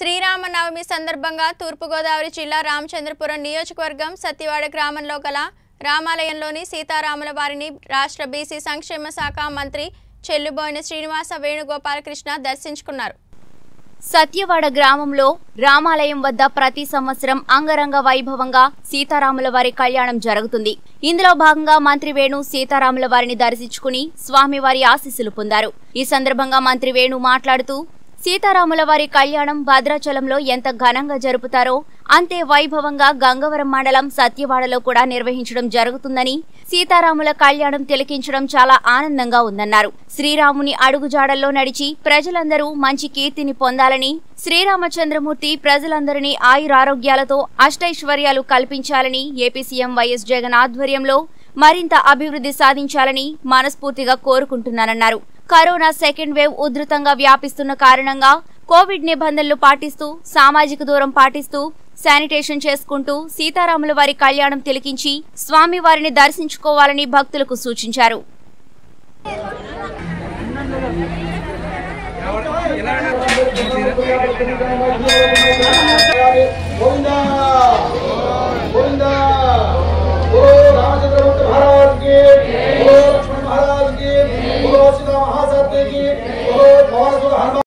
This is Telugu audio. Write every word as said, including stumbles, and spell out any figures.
శ్రీరామనవమి సందర్భంగా తూర్పు గోదావరి జిల్లా రామచంద్రపురం నియోజకవర్గం సత్యవాడ గ్రామంలో గల రామాలయంలోని సీతారాముల వారిని రాష్ట్ర బీసీ సంక్షేమ శాఖ మంత్రి చెల్లుబోయిన శ్రీనివాస వేణుగోపాలకృష్ణ దర్శించుకున్నారు. సత్యవాడ గ్రామంలో రామాలయం వద్ద ప్రతి సంవత్సరం అంగరంగ వైభవంగా సీతారాముల వారి కళ్యాణం జరుగుతుంది. ఇందులో భాగంగా మంత్రి వేణు సీతారాముల వారిని దర్శించుకుని స్వామివారి ఆశీస్సులు పొందారు. ఈ సందర్భంగా మంత్రి వేణు మాట్లాడుతూ సీతారాముల వారి కళ్యాణం భద్రాచలంలో ఎంత ఘనంగా జరుపుతారో అంతే వైభవంగా గంగవరం మండలం సత్యవాడలో కూడా నిర్వహించడం జరుగుతుందని, సీతారాముల కళ్యాణం తిలకించడం చాలా ఆనందంగా ఉందన్నారు. శ్రీరాముని అడుగుజాడల్లో నడిచి ప్రజలందరూ మంచి కీర్తిని పొందాలని, శ్రీరామచంద్రమూర్తి ప్రజలందరినీ ఆయురారోగ్యాలతో అష్టైశ్వర్యాలు కల్పించాలని, ఏపీ సీఎం వైఎస్ జగన్ ఆధ్వర్యంలో మరింత అభివృద్ధి సాధించాలని మనస్ఫూర్తిగా కోరుకుంటున్నానన్నారు. కరోనా సెకండ్ వేవ్ ఉధృతంగా వ్యాపిస్తున్న కారణంగా కోవిడ్ నిబంధనలు పాటిస్తూ, సామాజిక దూరం పాటిస్తూ, శానిటేషన్ చేసుకుంటూ సీతారాముల వారి కళ్యాణం తిలకించి స్వామివారిని దర్శించుకోవాలని భక్తులకు సూచించారు. ఎలా